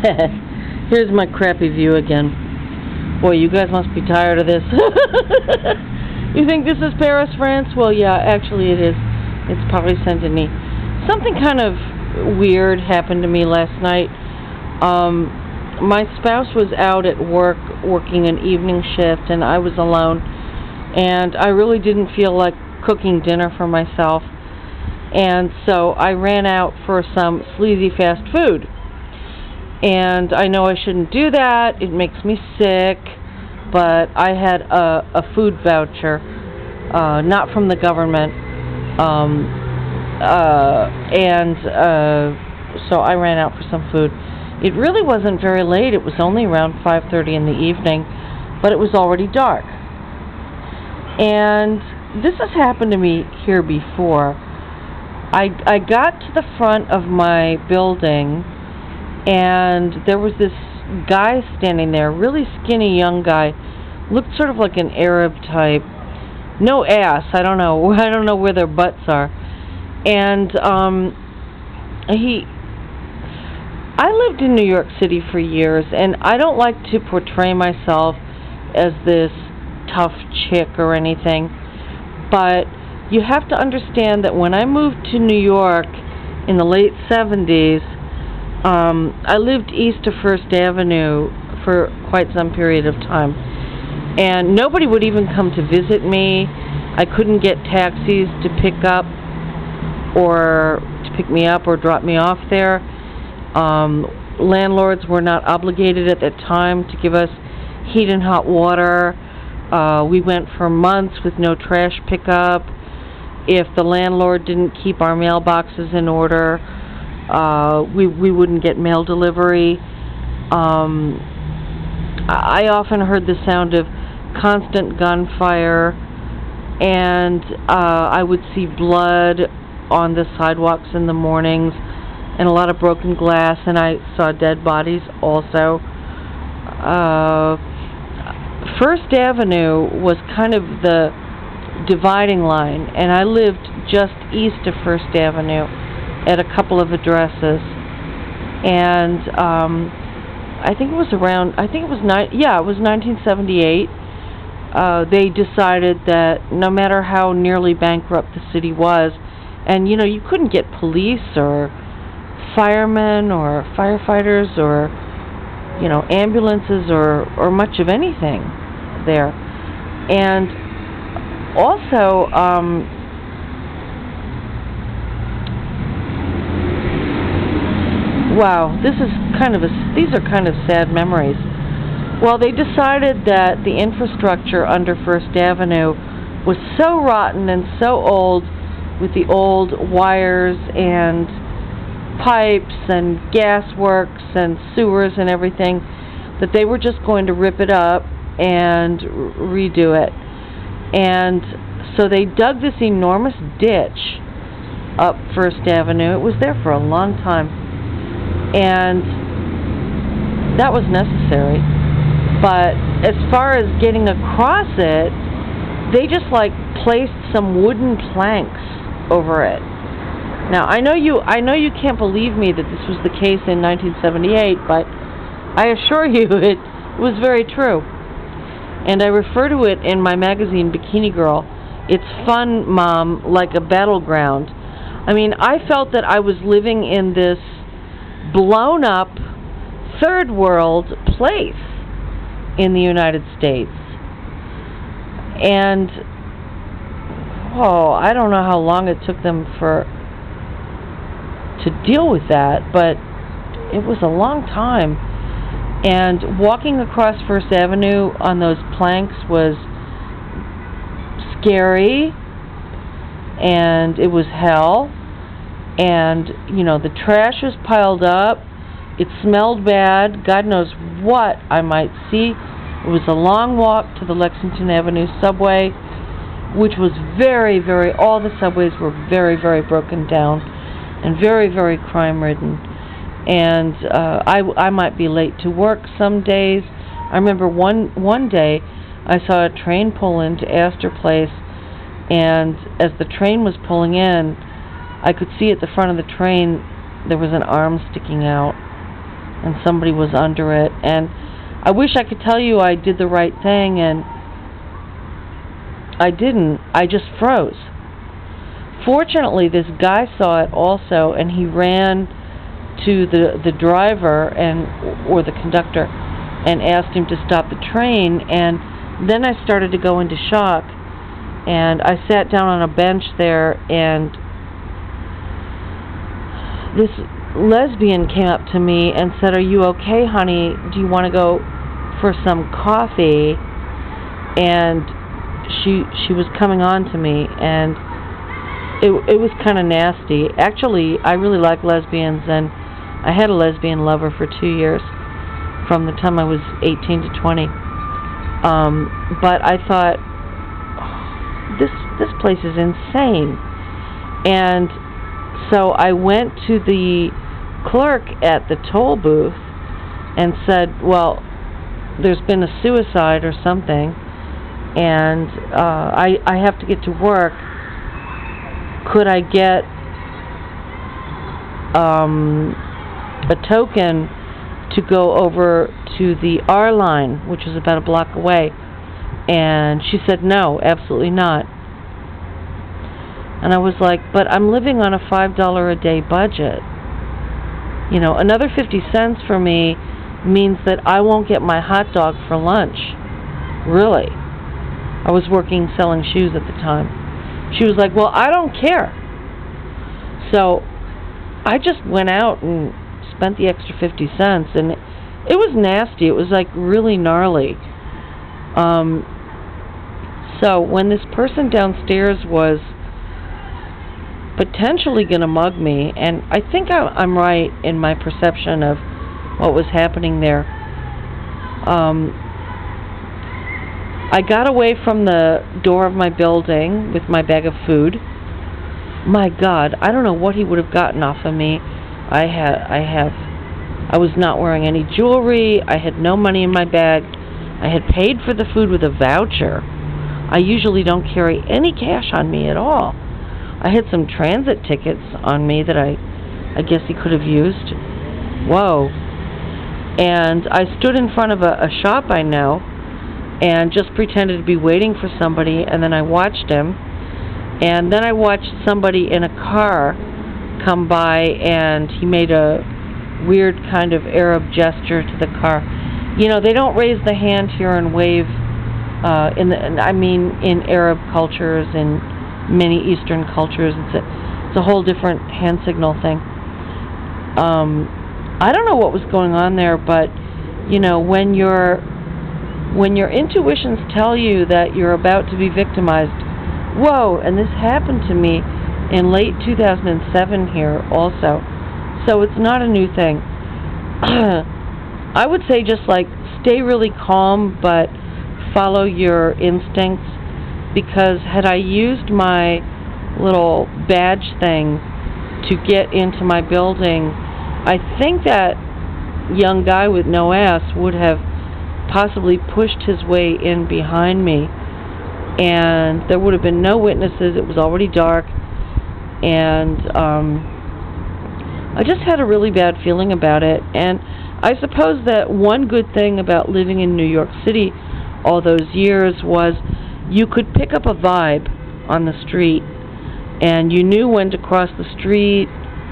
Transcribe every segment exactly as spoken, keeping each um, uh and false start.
Here's my crappy view again. Boy, you guys must be tired of this. You think this is Paris, France? Well, yeah, actually it is. It's probably Saint-Denis. Something kind of weird happened to me last night. Um, my spouse was out at work working an evening shift, and I was alone. And I really didn't feel like cooking dinner for myself. And so I ran out for some sleazy fast food. And I know I shouldn't do that. It makes me sick. But I had a, a food voucher, uh, not from the government. Um, uh, and uh, so I ran out for some food. It really wasn't very late. It was only around five thirty in the evening, but it was already dark. And this has happened to me here before. I, I got to the front of my building, and there was this guy standing there, really skinny young guy, looked sort of like an Arab type, no ass, I don't know, I don't know where their butts are, and um, he, I lived in New York City for years, and I don't like to portray myself as this tough chick or anything, but you have to understand that when I moved to New York in the late seventies, um, I lived east of First Avenue for quite some period of time. And nobody would even come to visit me. I couldn't get taxis to pick up or to pick me up or drop me off there. Um, landlords were not obligated at that time to give us heat and hot water. Uh, we went for months with no trash pickup. If the landlord didn't keep our mailboxes in order, uh, we, we wouldn't get mail delivery. Um, I often heard the sound of constant gunfire, and uh, I would see blood on the sidewalks in the mornings, and a lot of broken glass, and I saw dead bodies also. Uh, First Avenue was kind of the dividing line, and I lived just east of First Avenue at a couple of addresses, and um, I think it was around, I think it was, ni yeah, it was nineteen seventy-eight. Uh, they decided that no matter how nearly bankrupt the city was, and you know, you couldn't get police or firemen or firefighters or, you know, ambulances or, or much of anything there. And also, um, wow, this is kind of a, these are kind of sad memories. Well, they decided that the infrastructure under First Avenue was so rotten and so old, with the old wires and pipes and gas works and sewers and everything, that they were just going to rip it up and redo it. And so they dug this enormous ditch up First Avenue. It was there for a long time, and that was necessary. But as far as getting across it, they just like placed some wooden planks over it. Now, I know you I know you can't believe me that this was the case in nineteen seventy-eight, but I assure you it was very true. And I refer to it in my magazine, Bikini Girl. It's fun, Mom, like a battleground. I mean, I felt that I was living in this blown-up third world place in the United States. And, oh, I don't know how long it took them for to deal with that, but it was a long time. And walking across First Avenue on those planks was scary, and it was hell. And, you know, the trash was piled up. It smelled bad. God knows what I might see. It was a long walk to the Lexington Avenue subway, which was very, very, all the subways were very, very broken down and very, very crime-ridden. And uh, I, I might be late to work some days. I remember one one day I saw a train pull into Astor Place, and as the train was pulling in, I could see at the front of the train there was an arm sticking out. and somebody was under it. And I wish I could tell you I did the right thing, and I didn't. I just froze. Fortunately, this guy saw it also, and he ran to the the driver and or the conductor and asked him to stop the train. And then I started to go into shock, and I sat down on a bench there, and this lesbian came up to me and said, "Are you okay, honey? Do you want to go for some coffee?" And she she was coming on to me, and it it was kind of nasty. Actually, I really like lesbians, and I had a lesbian lover for two years, from the time I was eighteen to twenty. Um, but I thought, oh, this this place is insane, and so I went to the clerk at the toll booth and said, "Well, there's been a suicide or something, and uh, I I have to get to work. Could I get um, a token to go over to the R line, which is about a block away?" And she said, "No, absolutely not." And I was like, "But I'm living on a five dollar a day budget. You know, another fifty cents for me means that I won't get my hot dog for lunch." Really. I was working selling shoes at the time. She was like, "Well, I don't care." So I just went out and spent the extra fifty cents, and it, it was nasty. It was like really gnarly. Um, so when this person downstairs was potentially going to mug me, and I think I, I'm right in my perception of what was happening there, um, I got away from the door of my building with my bag of food. My God, I don't know what he would have gotten off of me. I had, I have, I was not wearing any jewelry. I had no money in my bag. I had paid for the food with a voucher. I usually don't carry any cash on me at all. I had some transit tickets on me that I, I guess he could have used. Whoa. And I stood in front of a, a shop I know and just pretended to be waiting for somebody, and then I watched him, and then I watched somebody in a car come by, and he made a weird kind of Arab gesture to the car. You know, they don't raise the hand here and wave, uh, in the, I mean, in Arab cultures and many Eastern cultures. It's a, it's a whole different hand signal thing. Um, I don't know what was going on there, but, you know, when you're When your intuitions tell you that you're about to be victimized, whoa, and this happened to me in late two thousand seven here also, so it's not a new thing. I would say just like stay really calm, but follow your instincts, because had I used my little badge thing to get into my building, I think that young guy with no ass would have possibly pushed his way in behind me, and there would have been no witnesses. It was already dark, and um, I just had a really bad feeling about it. And I suppose that one good thing about living in New York City all those years was you could pick up a vibe on the street, and you knew when to cross the street.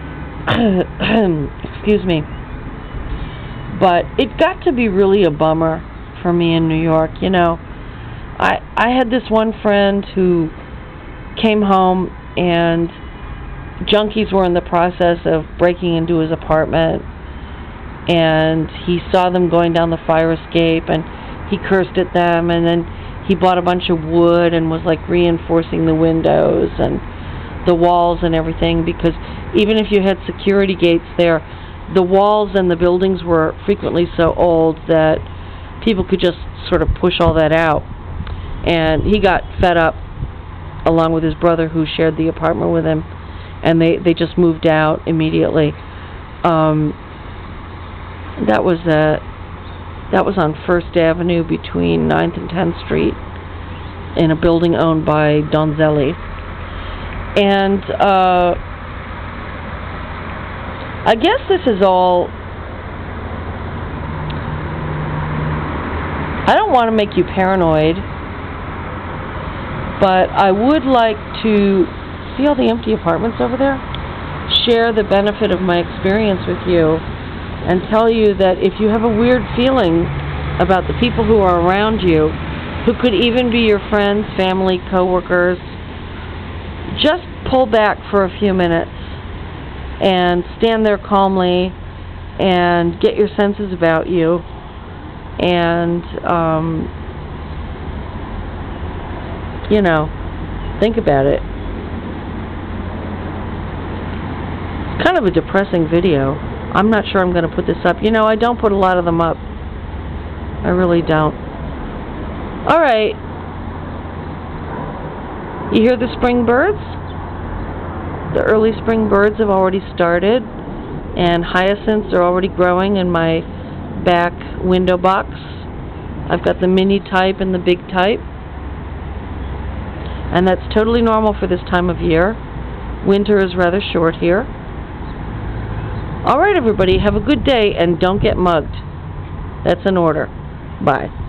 Excuse me. But it got to be really a bummer for me in New York. You know, I I had this one friend who came home, and junkies were in the process of breaking into his apartment, and he saw them going down the fire escape, and he cursed at them, and then he bought a bunch of wood and was like reinforcing the windows and the walls and everything, because even if you had security gates there, the walls and the buildings were frequently so old that people could just sort of push all that out. And he got fed up, along with his brother who shared the apartment with him, and they, they just moved out immediately. Um, that was a, that was on First Avenue between ninth and tenth Street, in a building owned by Donzelli. And uh, I guess this is all I don't want to make you paranoid, but I would like to see all the empty apartments over there, share the benefit of my experience with you, and tell you that if you have a weird feeling about the people who are around you, who could even be your friends, family, coworkers, just pull back for a few minutes and stand there calmly and get your senses about you and, um, you know, think about it. It's kind of a depressing video. I'm not sure I'm going to put this up. You know, I don't put a lot of them up. I really don't. Alright. You hear the spring birds? The early spring birds have already started, and hyacinths are already growing in my back window box. I've got the mini type and the big type, and that's totally normal for this time of year. Winter is rather short here. Alright everybody, have a good day and don't get mugged. That's an order. Bye.